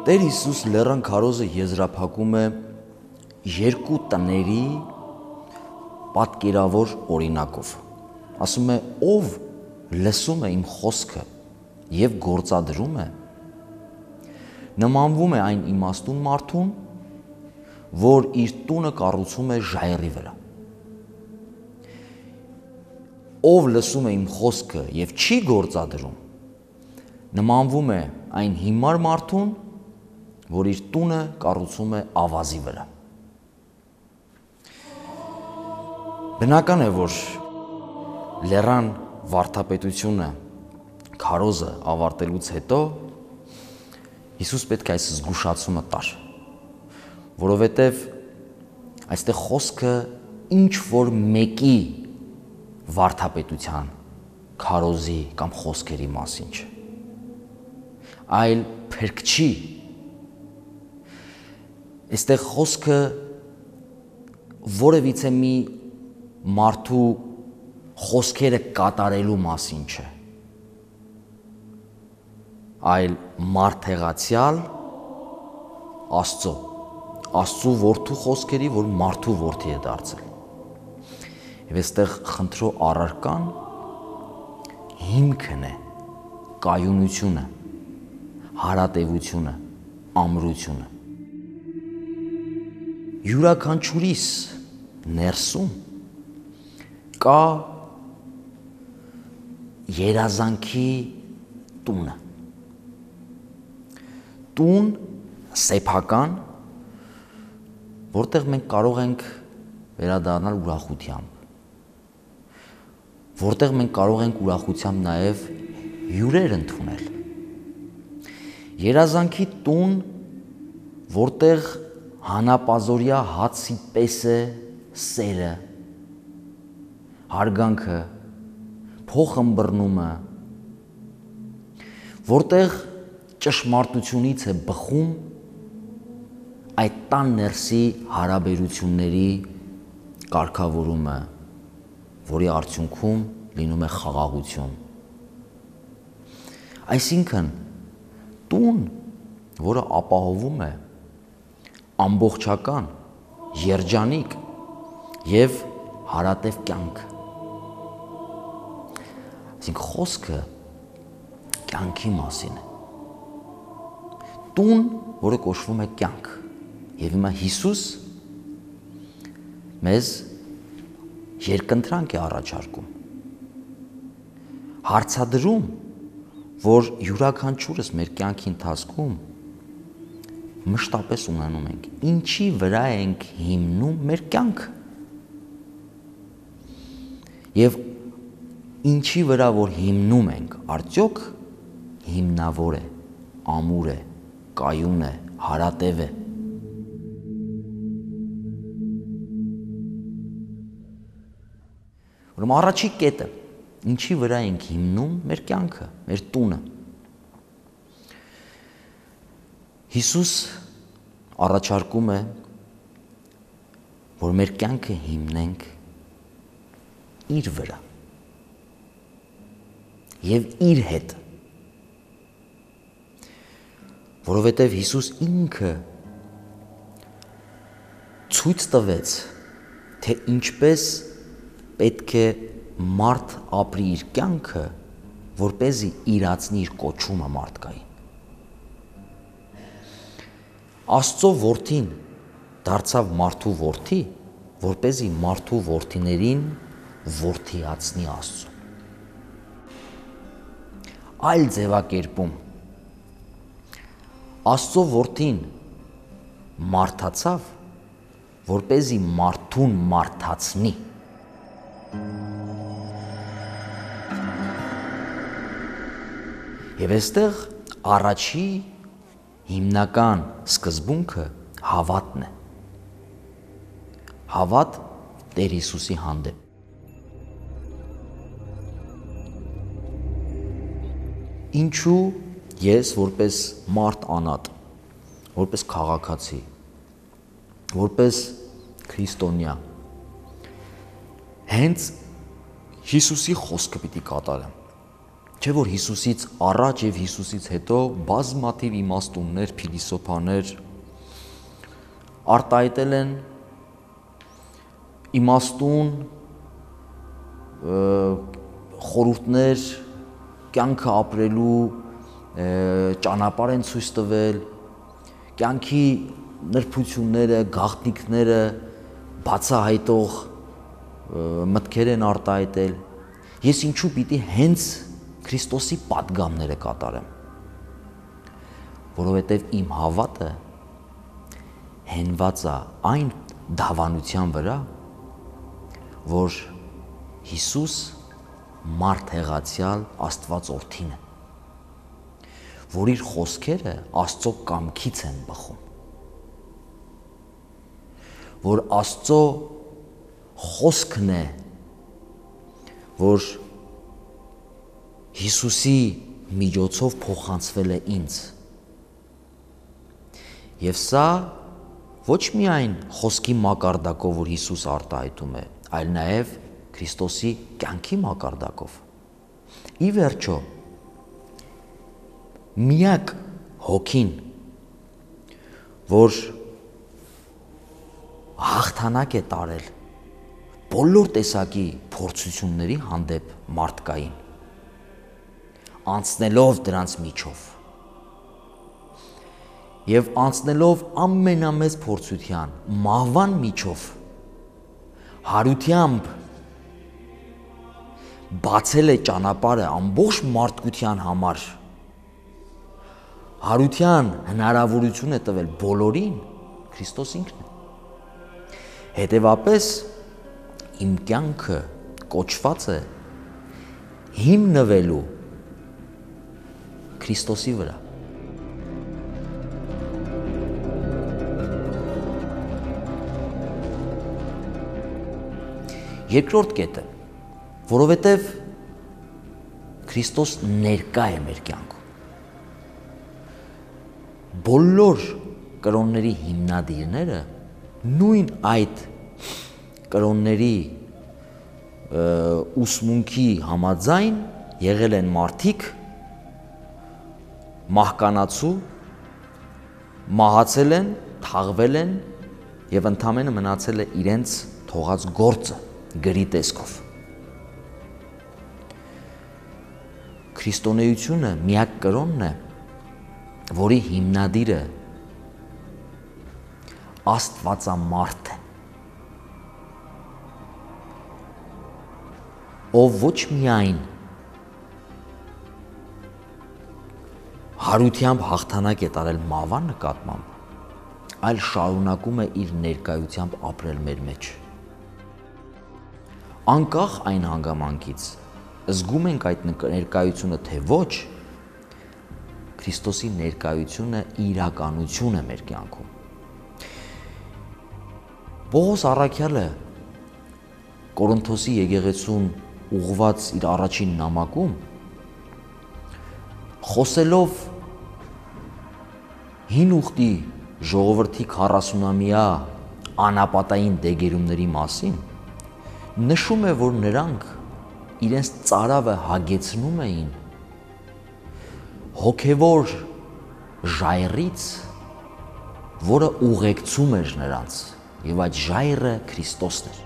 Տեր Հիսուս լեռան քարոզը եզրափակում է երկու տների պատկերավոր օրինակով։ Ասում է, ով լսում է իմ խոսքը և գործադրում է, նմանվում է այն իմաստուն մարդուն, որ իր տունը կառուցում է ժայռի վրա։ Ով լսում է իմ խոսքը և չի գործադրում, նմանվում է այն հիմար մարդուն, որ իր տունը կառուցում է ավազի վրա։ Բնական է, որ լեռան վարդապետությունը, քարոզը ավարտելուց հետո Հիսուս պետք է այս զգուշացումը տար, որովհետև այստեղ խոսքը ինչ-որ մեկի վարդապետության, քարոզի կամ խոսքերի մասին չէ, այլ փրկչի։ Այստեղ խոսքը որևիցե մի մարդու խոսքերը կատարելու մասին չէ, այլ մարդեղացյալ Աստծու որդու խոսքերի, որ մարդու որդի է դարձել։ Եվ այստեղ խնդրո առարկան հիմքն է, կայունությունը, հարատևությունը, ամրությունը։ Յուրաքանչյուրիս ներսում կա երազանքի տունը։ Տուն սեփական, որտեղ մենք կարող ենք վերադառնալ ուրախությամբ, որտեղ մենք կարող ենք ուրախությամբ նաև հյուրեր ընդունել։ Երազանքի տուն, որտեղ հանապազորյա հացի պես է սերը, հարգանքը, փոխըմբռնումը, որտեղ ճշմարտությունից է բխում այդ տան ներսի հարաբերությունների կարգավորումը, որի արդյունքում լինում է խաղաղություն։ Այսինքն, տուն, որը ապահովում է ամբողջական, երջանիկ և հարատև կյանք։ Այսինքն, խոսքը կյանքի մասին է։ Տուն, որը կոչվում է կյանք, և հիմա Հիսուս մեզ երկընտրանք է առաջարկում, հարցադրում, որ յուրաքանչյուրս մեր կյանքի ընթացքում մշտապես ունենում ենք, ինչի վրա ենք հիմնում մեր կյանքը, և ինչի վրա որ հիմնում ենք, արդյոք հիմնավոր է, ամուր է, կայուն է, հարատև է։ Ուրեմն առաջի կետը, ինչի վրա ենք հիմնում մեր կյանքը, մեր տունը։ Հիսուս առաջարկում է, որ մեր կյանքը հիմնենք իր վրա և իր հետ, որովհետև Հիսուս ինքը ցույց տվեց, թե ինչպես պետք է մարդ ապրի իր կյանքը, որպեսզի իրացնի իր կոչումը մարդկային։ Աստծո որդին դարձավ մարդու որդի, որպեսզի մարդու որդիներին որդիացնի Աստծուն։ Այլ ձևակերպում, Աստծո որդին մարդացավ, որպեսզի մարդուն մարդացնի։ Եվ այստեղ առաջի հիմնական սկզբունքը հավատն է։ Հավատ Տեր Հիսուսի հանդեպ։ Ինչու ես որպես մարդ անատ, որպես քաղաքացի, որպես քրիստոնյա, հենց Հիսուսի խոսքը պիտի կատարեմ։ Չէ որ Հիսուսից առաջ եւ Հիսուսից հետո բազմաթիվ իմաստուններ, փիլիսոփաներ արտահայտել են իմաստուն խորհուրդներ կյանքը ապրելու ճանապարհ են ցույց տվել, կյանքի նրբությունները, գաղտնիքները բացահայտող մտքեր են արտահայտել։ Ես ինչու պիտի հենց Քրիստոսի պատգամները կատարեմ, որովհետև իմ հավատը հենված է այն դավանության վրա, որ Հիսուս մարդ հեղացյալ Աստված Որդին է, որ իր խոսքերը Աստծո կամքից են բխում, որ Աստծո խոսքն է, որ Հիսուսի միջոցով փոխանցվել է ինձ։ Եվ սա ոչ միայն խոսքի մակարդակով, որ Հիսուս արտահայտում է, այլ նաև Քրիստոսի կյանքի մակարդակով։ Ի վերջո, միակ հոգին, որ հաղթանակ է տարել բոլոր տեսակի փորձությունների հանդեպ մարդկային, անցնելով դրանց միջով եւ անցնելով ամենամեծ փորձության մահվան միջով հարությամբ բացել է ճանապարհը ամբողջ մարդկության համար, հարության հնարավորություն է տվել բոլորին, Քրիստոս ինքն է։ Հետևապես իմ կյանքը կոչված է հիմնվելու Քրիստոսի վրա։ Երկրորդ կետը, որովհետև Քրիստոս ներկա է մեր կյանքում։ Բոլոր կրոնների հիմնադիրները նույն այդ կրոնների ուսմունքի համաձայն եղել են մարդիկ մահկանացու, մահացել են, թաղվել են եւ ընդամենը մնացել է իրենց թողած գործը գրի տեսքով։ Քրիստոնեությունը միակ կրոնն է, որի հիմնադիրը Աստվածամարդ է, ով ոչ միայն հարությամբ հաղթանակ է տարել մահվան նկատմամբ, այլ շարունակում է իր ներկայությամբ ապրել մեր մեջ։ Անկախ այն հանգամանքից, զգում ենք այդ ներկայությունը թե ոչ, Քրիստոսի ներկայությունը իրականություն է մեր կյանքում։ Պողոս առաքյալը Կորինթոսի եկեղեցուն ուղղված իր առաջին նամակում խոսելով հին ուխտի ժողովրդի 40-ամյա անապատային դեգերումների մասին նշում է, որ նրանք իրենց ծարավը հագեցնում էին հոգևոր ժայռից, որը ուղեկցում էր նրանց, եւ այդ ժայռը Քրիստոսն էր։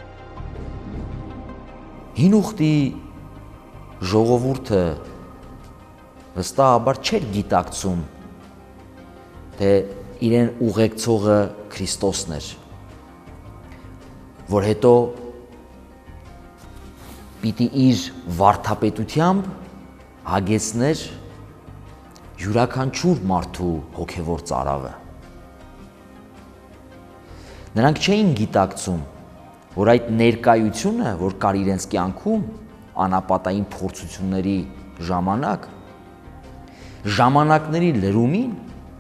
Հին ուխտի ժողովուրդը վստահաբար չէր գիտակցում, թե իրեն ուղեկցողը Քրիստոսն էր, որ հետո պիտի իր վարդապետությամբ հագեցներ յուրաքանչյուր մարդու հոգևոր ծարավը։ Նրանք չէին գիտակցում, որ այդ ներկայությունը, որ կար իրենց կյանքում անապատային փորձությունների ժամանակ, ժամանակների լրումին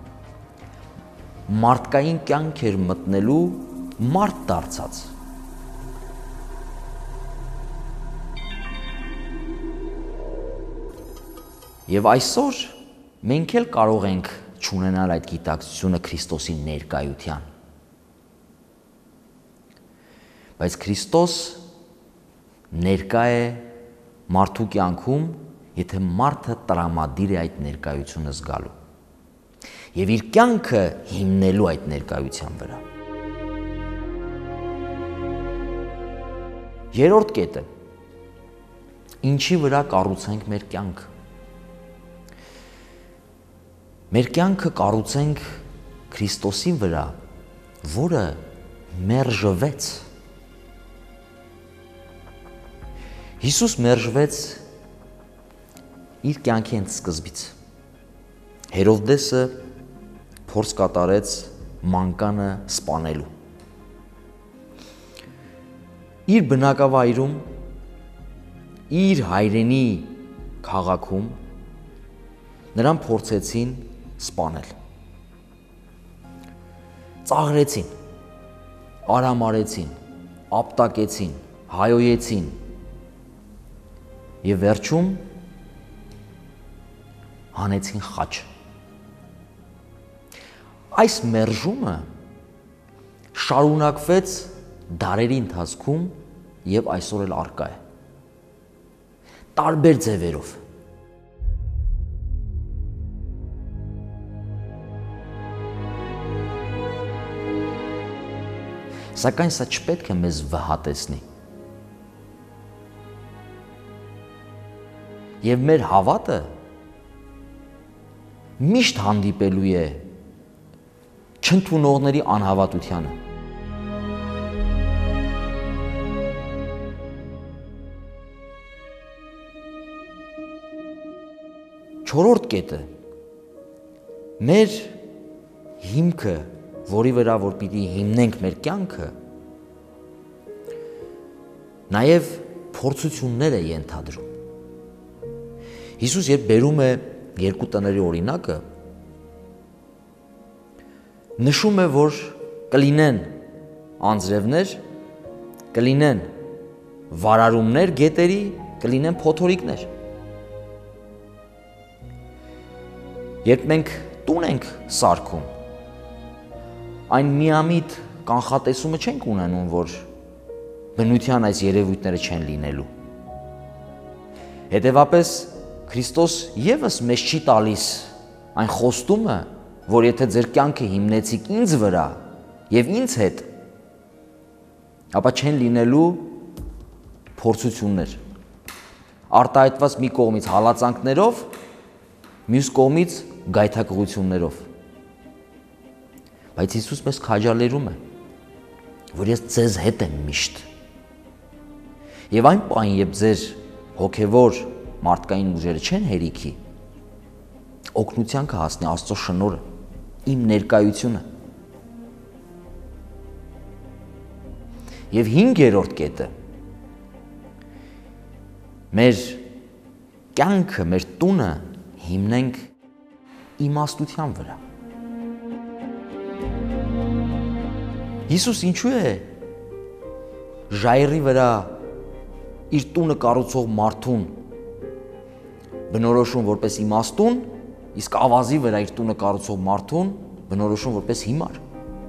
մարդկային կյանք էր մտնելու մարդ դարձած։ Եվ այսօր մենք էլ կարող ենք չունենալ այդ գիտակցությունը Քրիստոսի ներկայության։ Բայց Քրիստոս ներկա է մարդու կյանքում եթե մարդը տրամադիր է այդ ներկայությունը զգալու եւ իր կյանքը հիմնելու այդ ներկայության վրա։ Երրորդ կետը. ինչի վրա կառուցենք մեր կյանքը։ Մեր կյանքը կառուցենք Քրիստոսի վրա, որը մերժվեց։ Հիսուս մերժվեց իր կյանքի հենց սկզբից։ Հերովդեսը փորձ կատարեց մանկանը սպանելու։ Իր բնակավայրում, իր հայրենի քաղաքում նրան փորձեցին սպանել։ Ծաղրեցին, արամարեցին, ապտակեցին, հայոյեցին եւ վերջում հանեցին խաչ։ Այս մերժումը շարունակվեց դարերի ընթացքում եւ այսօր էլ առկա է։ Տարբեր ձևերով։ Սակայն սա չպետք է մեզ վհատեցնի։ Եվ մեր հավատը միշտ հանդիպելու է չընդունողների անհավատությանը։ Չորրորդ կետը մեր հիմքը, որի վրա որ պիտի հիմնենք մեր կյանքը, նաև փորձություններ է ենթադրում։ Հիսուս երբ բերում է երկու տների օրինակը, նշում է, որ կլինեն անձրևներ, կլինեն վարարումներ գետերի, կլինեն փոթորիկներ։ Երբ մենք տուն ենք սարքում, այն միամիտ կանխատեսումը չենք ունենում, որ բնության այս երևույթները չեն լինելու։ Հետևաբար Քրիստոս ևս մեզ չի տալիս այն խոստումը, որ եթե ձեր կյանքը հիմնեցիք ինձ վրա եւ ինձ հետ, ապա չեն լինելու փորձություններ, արտահայտված մի կողմից հալածանքներով, մյուս կողմից գայթակղություններով։ Բայց Հիսուս մեզ քաջալերում է, որ ես ձեզ հետ եմ միշտ։ Եվ այն պահին, երբ ձեր հոգևոր մարդկային ուժերը չեն հերիքի, օգնության կհասնի Աստծո շնորհը, իմ ներկայությունը։ Եվ հինգերորդ կետը մեր կյանքը, մեր տունը հիմնենք իմաստության վրա։ Հիսուս ինչու է ժայռի վրա իր տունը կառուցող մարդուն բնորոշում որպես իմաստուն, իսկ ավազի վրա իր տունը կառուցող մարդուն բնորոշում որպես հիմար։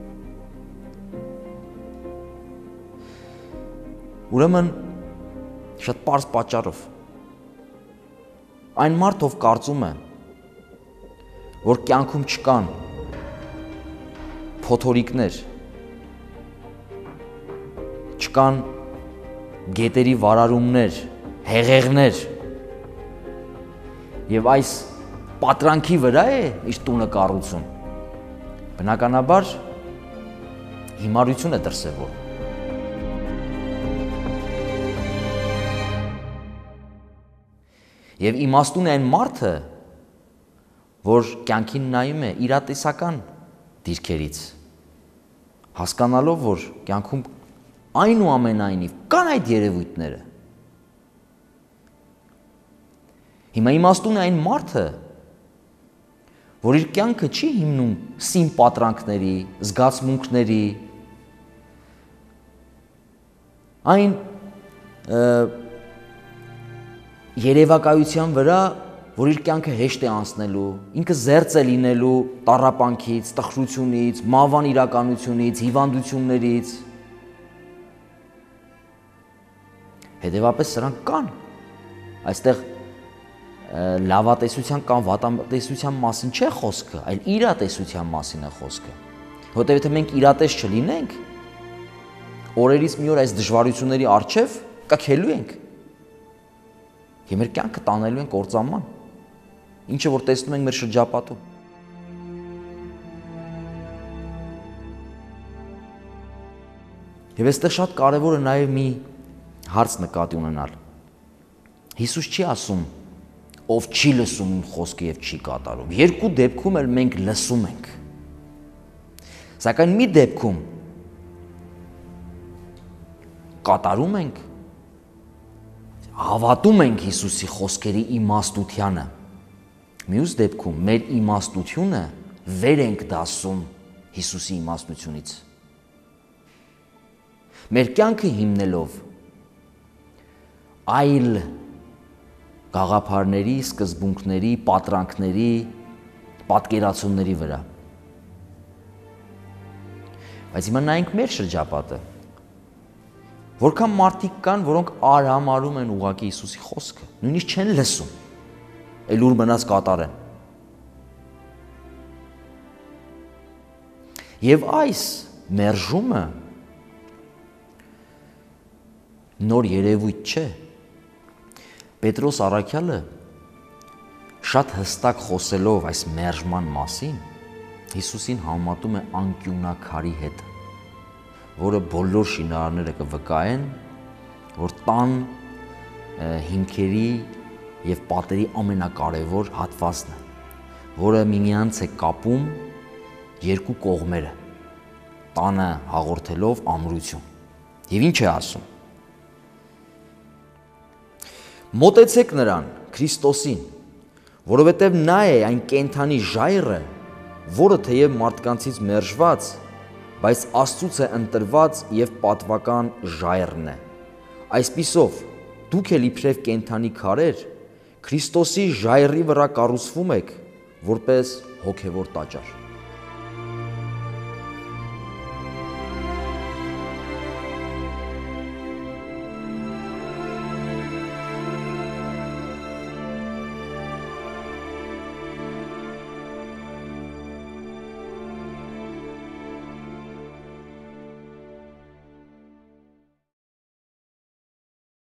Ուրեմն շատ պարզ պատճառով այն մարդ, ով կարծում է, որ կյանքում չկան փոթորիկներ, չկան գետերի վարարումներ, հեղեղներ եւ այս պատրանքի վրա է իր տունը կառուցում, բնականաբար հիմարություն է դրսևորում։ Եվ իմաստուն է այն մարդը, որ կյանքին նայում է իրատեսական դիրքերից, հասկանալով, որ կյանքում այնուամենայնիվ կան այդ երևույթները։ Հիմա իմաստուն է այն մարդը, որ իր կյանքը չի հիմնում սին պատրանքների, զգացմունքների, այն երևակայության վրա, որ իր կյանքը հեշտ է անցնելու, ինքը զերծ է լինելու տառապանքից, տխրությունից, մահվան իրականությունից, հիվանդություններից։ Հետևաբար սրանք կան։ Այստեղ լավատեսության կամ վատատեսության մասին չէ խոսքը, այլ իրատեսության մասին է խոսքը։ Որտեղ եթե մենք իրատես չլինենք, օրերից մի օր այս դժվարությունների առջև կքելու ենք։ Եվ մեր կյանքը տանելու ենք կործանման, ինչը որ տեսնում ենք մեր շրջապատում։ Եվ այստեղ շատ կարևոր է նաև մի հարց նկատի ունենալ։ Հիսուս չի ասում, ով չի լսում իմ խոսքը եւ չի կատարում։ Երկու դեպքում էլ մենք լսում ենք։ Սակայն մի դեպքում կատարում ենք, հավատում ենք Հիսուսի խոսքերի իմաստությանը։ Մյուս դեպքում մեր իմաստությունը վեր ենք դասում Հիսուսի իմաստությունից։ Մեր կյանքը հիմնելով այլ գաղափարների, սկզբունքների, պատրանքների, պատկերացումների վրա։ Բայց հիմա նայենք մեր շրջապատը։ Որքան մարդիկ կան, որոնք արհամարհում են ուղղակի Հիսուսի խոսքը, նույնիսկ չեն լսում, այլ ուր մնաց կատարեն։ Եվ այս մերժումը նոր երևույթ չէ։ Պետրոս առաքյալը շատ հստակ խոսելով այս մերժման մասին Հիսուսին համատում է անկյունակարի հետ, որը բոլոր շինարարները կվկայեն, որ տան հիմքերի եւ պատերի ամենակարևոր հատվածն է, որը միմյանց է կապում երկու կողմերը, տանը հաղորդելով ամրություն։ Եվ ինչ է ասում։ Մոտեցեք նրան, Քրիստոսին, որովհետև նա է այն կենդանի ժայռը, որը թեև մարդկանցից մերժված, բայց Աստծուց է ընտրված եւ պատվական ժայռն է։ Այսպիսով, դուք էլ իբրև կենդանի քարեր, Քրիստոսի ժայռի վրա կառուցվում եք, որպես հոգևոր տաճար։